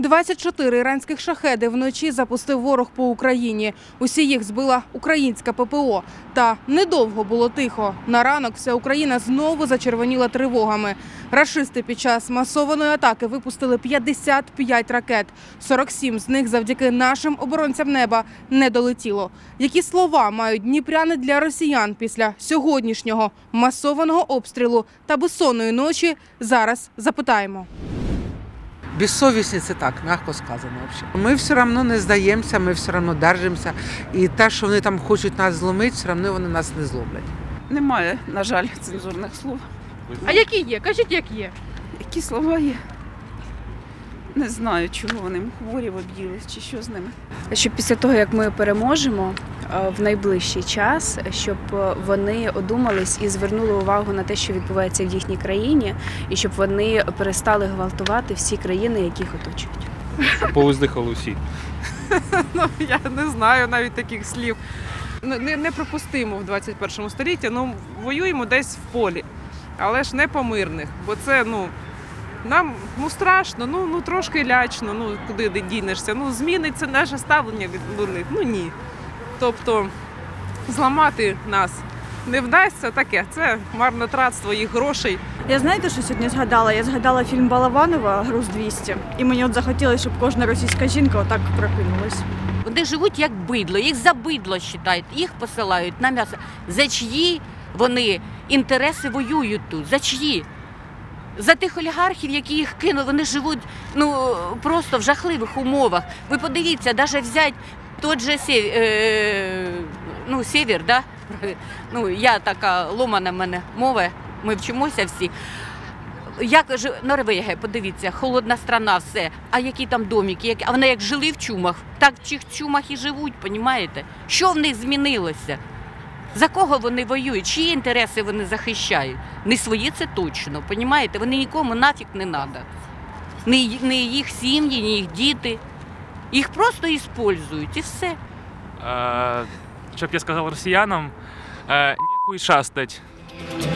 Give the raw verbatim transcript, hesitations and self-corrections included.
двадцять чотири іранських шахеди вночі запустив ворог по Україні. Усі їх збила українська ППО. Та недовго було тихо. На ранок вся Україна знову зачервоніла тривогами. Рашисти під час масованої атаки випустили п'ятдесят п'ять ракет. сорок сім з них завдяки нашим оборонцям неба не долетіло. Які слова мають дніпряни для росіян після сьогоднішнього масованого обстрілу та безсонної ночі, зараз запитаємо. Безсовісні – це так, м'яко сказано. Ми все одно не здаємося, ми все одно держимося. І те, що вони там хочуть нас зломити, все одно вони нас не зломлять. Немає, на жаль, цензурних слов. А які є? Кажіть, як є. Які слова є? Не знаю, чого вони хворі об'їлись чи що з ними. Щоб після того, як ми переможемо в найближчий час, щоб вони одумались і звернули увагу на те, що відбувається в їхній країні, і щоб вони перестали гвалтувати всі країни, яких оточують. Повиздихали всі. Ну, я не знаю навіть таких слів. Не, неприпустимо в двадцять першому столітті. Ну, воюємо десь в полі, але ж не по мирних, бо це, ну, нам ну, страшно, ну, ну трошки лячно, ну куди дінешся, ну зміниться наше ставлення до них, ну ні. Тобто зламати нас не вдасться, таке, це марнотратство їх грошей. Я знаєте, що сьогодні згадала? Я згадала фільм Балабанова «Груз двісті». І мені от захотілося, щоб кожна російська жінка отак прокинулась. Вони живуть як бидло, їх за бидло вважають, їх посилають на м'ясо. За чиї вони інтереси воюють тут, за чиї? За тих олігархів, які їх кинули, вони живуть ну, просто в жахливих умовах. Ви подивіться, навіть взяти той же север, е, ну, север, да? Ну, я така ломана в мене мова, ми вчимося всі. Як Норвегія, подивіться, холодна страна, все. А які там домики, які... а вони як жили в чумах, так в цих чумах і живуть, розумієте? Що в них змінилося? За кого вони воюють? Чиї інтереси вони захищають? Не свої це точно, розумієте? Вони нікому нафіг не треба. Ні, ні їх сім'ї, ні їх діти. Їх просто використовують і все. Е, щоб я сказав росіянам, е, ніхуй шастать.